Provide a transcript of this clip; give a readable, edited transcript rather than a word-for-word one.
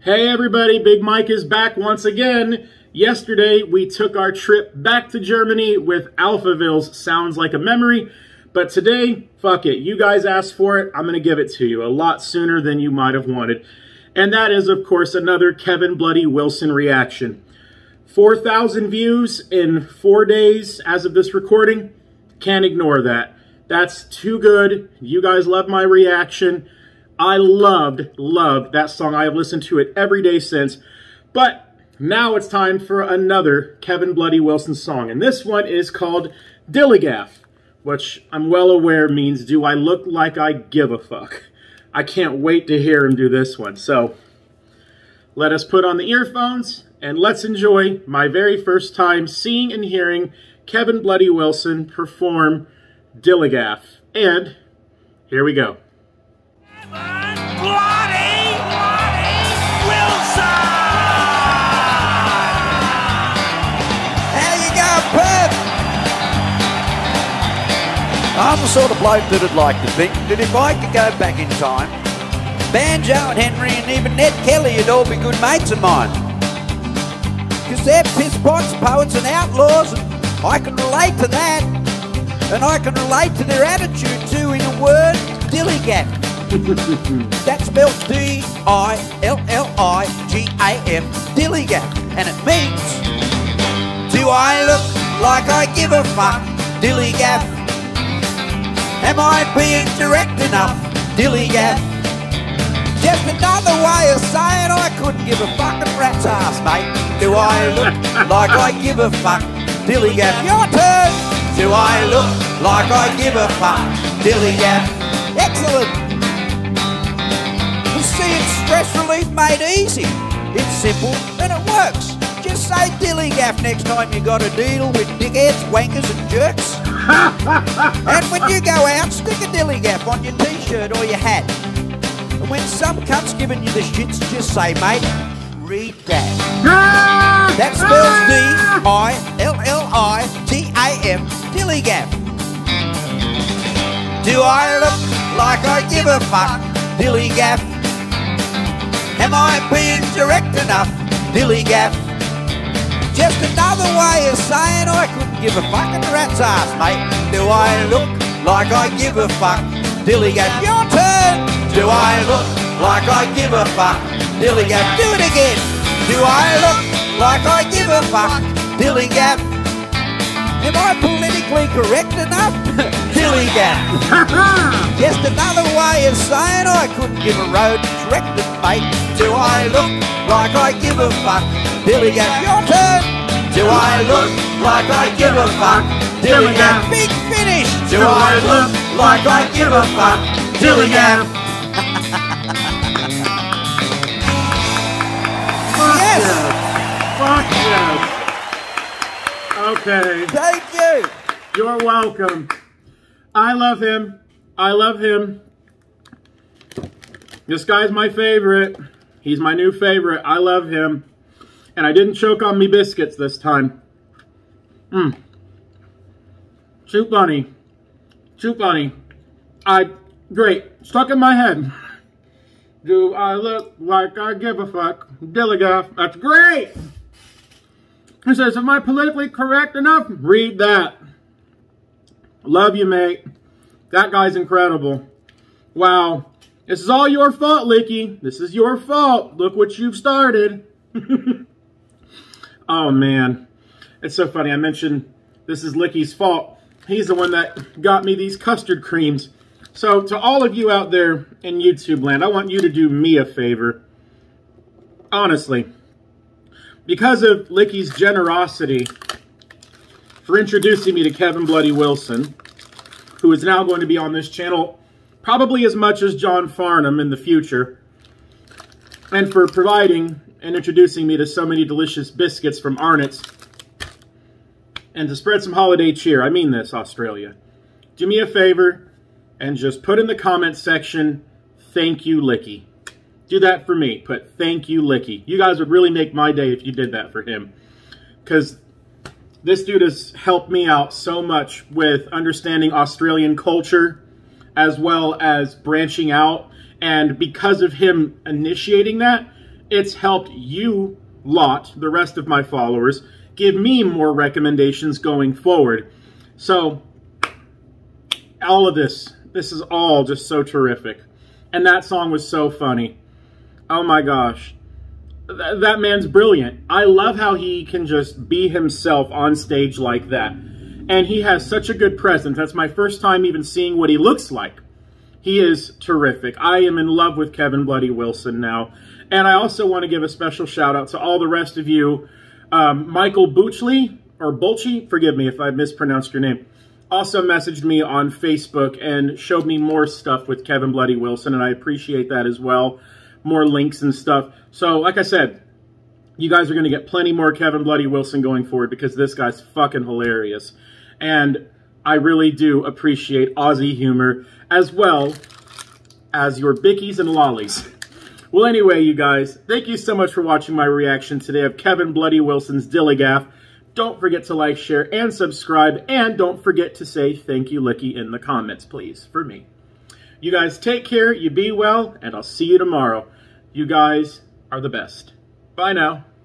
Hey everybody, Big Mike is back once again. Yesterday we took our trip back to Germany with Alphaville's Sounds Like a Memory, but today, fuck it, you guys asked for it, I'm gonna give it to you a lot sooner than you might have wanted. And that is, of course, another Kevin Bloody Wilson reaction. 4,000 views in 4 days as of this recording. Can't ignore that. That's too good. You guys love my reaction. I loved that song. I have listened to it every day since. But now it's time for another Kevin Bloody Wilson song. And this one is called Dilligaff, which I'm well aware means, do I look like I give a fuck? I can't wait to hear him do this one. So let us put on the earphones and let's enjoy my very first time seeing and hearing Kevin Bloody Wilson perform Dilligaff. And here we go. Bloody Wilson! How you going, Perth? I'm the sort of bloke that'd like to think that if I could go back in time, Banjo and Henry and even Ned Kelly would all be good mates of mine. Because they're piss-pots, poets and outlaws, and I can relate to that. And I can relate to their attitude too in a word, Dilligaff. That's spelled D-I-L-L-I-G-A-F, Dilligaff. And it means, do I look like I give a fuck, Dilligaff? Am I being direct enough, Dilligaff? Just another way of saying I couldn't give a fucking rat's ass, mate. Do I look like I give a fuck, Dilligaff? Your turn! Do I look like I give a fuck, Dilligaff? Excellent! You see, it's stress relief made easy. It's simple and it works. Just say Dilligaff next time you got to deal with dickheads, wankers and jerks. And when you go out, stick a Dilligaff on your t-shirt or your hat. And when some cunt's giving you the shits, just say, mate, read that. That spells D-I-L-L-I-G-A-F, Dilligaff. Do I look like I give a fuck, Dilligaff? Am I being direct enough, Dilligaff? Just another way of saying I couldn't give a fucking rat's ass, mate. Do I look like I give a fuck, Dilligaff? Your turn! Do I look like I give a fuck, Dilligaff? Do it again! Do I look like I give a fuck, Dilligaff? Am I politically correct enough? Dilligaff. Just another way of saying I couldn't give a road directed, mate. Do I look like I give a fuck, Dilligaff? Your turn. Do I look like I give a fuck, Dilligaff? Big finish. Do I look like I give a fuck, Dilligaff? Yes. Fuck yes. Okay. Thank you. You're welcome. I love him. I love him. This guy's my favorite. He's my new favorite. I love him. And I didn't choke on me biscuits this time. Too funny. Too funny. Great. Stuck in my head. Do I look like I give a fuck? Dilligaff. That's great. He says, am I politically correct enough? Read that. Love you, mate. That guy's incredible. Wow. This is all your fault, Licky. This is your fault. Look what you've started. Oh, man. It's so funny. I mentioned this is Licky's fault. He's the one that got me these custard creams. So to all of you out there in YouTube land, I want you to do me a favor. Honestly. Because of Licky's generosity for introducing me to Kevin Bloody Wilson, who is now going to be on this channel probably as much as John Farnham in the future, and for providing and introducing me to so many delicious biscuits from Arnott's, and to spread some holiday cheer. I mean this, Australia. Do me a favor and just put in the comments section, thank you, Licky. Do that for me. Put thank you, Licky. You guys would really make my day if you did that for him. Because this dude has helped me out so much with understanding Australian culture as well as branching out. And because of him initiating that, it's helped you lot, the rest of my followers, give me more recommendations going forward. So, all of this is all just so terrific. And that song was so funny. Oh my gosh. That man's brilliant. I love how he can just be himself on stage like that. And he has such a good presence. That's my first time even seeing what he looks like. He is terrific. I am in love with Kevin Bloody Wilson now. And I also want to give a special shout out to all the rest of you. Michael Buchley, or Bulchi, forgive me if I mispronounced your name, also messaged me on Facebook and showed me more stuff with Kevin Bloody Wilson, and I appreciate that as well. More links and stuff. So, like I said, you guys are going to get plenty more Kevin Bloody Wilson going forward because this guy's fucking hilarious. And I really do appreciate Aussie humor as well as your bickies and lollies. Well, anyway, you guys, thank you so much for watching my reaction today of Kevin Bloody Wilson's Dillygaff. Don't forget to like, share, and subscribe. And don't forget to say thank you, Licky, in the comments, please, for me. You guys take care, you be well, and I'll see you tomorrow. You guys are the best. Bye now.